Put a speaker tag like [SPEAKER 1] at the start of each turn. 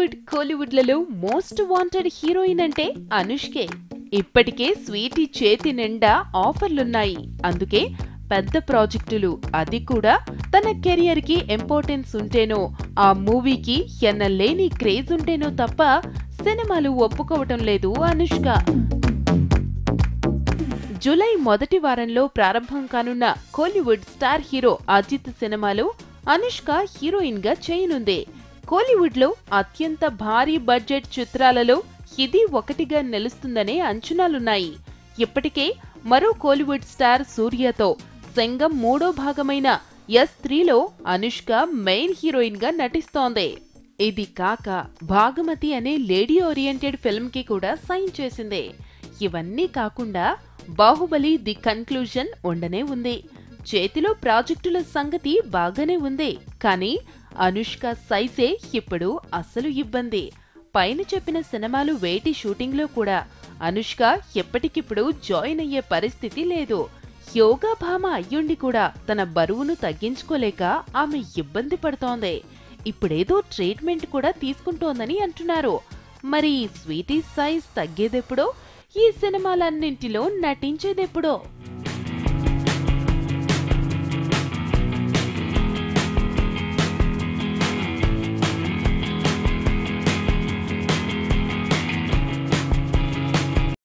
[SPEAKER 1] కోలీవుడ్లలో most wanted heroine అంటే అనుష్కే. ఇప్పటికే Sweety చేతి నిండా ఆఫర్లున్నాయి. అందుకే పెద్ద ప్రాజెక్టులు, అది కూడా తన కెరియర్ కి ఇంపార్టెన్స్ ఉంటేనో, ఆ మూవీకి ఎన్నలేని క్రేజ్ ఉంటేనో తప్ప సినిమాలు ఒప్పుకోవటం లేదు అనుష్క. జూలై మొదటి వారంలో ప్రారంభం కానున్న కోలీవుడ్ స్టార్ హీరో అజిత్ సినిమాలో అనుష్క హీరోయిన్ గా చేయనుంది. కోలీవుడ్ లో అత్యంత భారీ బడ్జెట్ చిత్రాలలో ఇది ఒకటిగా నిలుస్తుందనే అంచనాలున్నాయి. ఇప్పటికే మరో కోలీవుడ్ స్టార్ సూర్యతో సింగం 3వ భాగమైన S3లో అనుష్క మెయిన్ హీరోయిన్ గా నటిస్తోంది. ఇది కాక భాగమతి అనే లేడీ ఓరియంటెడ్ ఫిల్మ్ కి కూడా సైన్ చేసింది. ఇవన్నీ కాకుండా బాహుబలి ది కన్క్లూజన్ ఉండనే ఉంది. చేతిలో ప్రాజెక్టుల సంగతి బాగానే ఉంది. కానీ అనుష్క సైజే ఇప్పుడు అసలు ఇబ్బంది. పైన చెప్పిన సినిమాలు వేటి షూటింగ్లో కూడా అనుష్క ఎప్పటికిప్పుడు జాయిన్ అయ్యే పరిస్థితి లేదు. యోగా భామ అయ్యుండి కూడా తన బరువును తగ్గించుకోలేక ఆమె ఇబ్బంది పడుతోంది. ఇప్పుడేదో ట్రీట్మెంట్ కూడా తీసుకుంటోందని అంటున్నారు. మరి స్వీటీ సైజ్ తగ్గేదెప్పుడో, ఈ సినిమాలన్నింటిలో నటించేదెప్పుడో?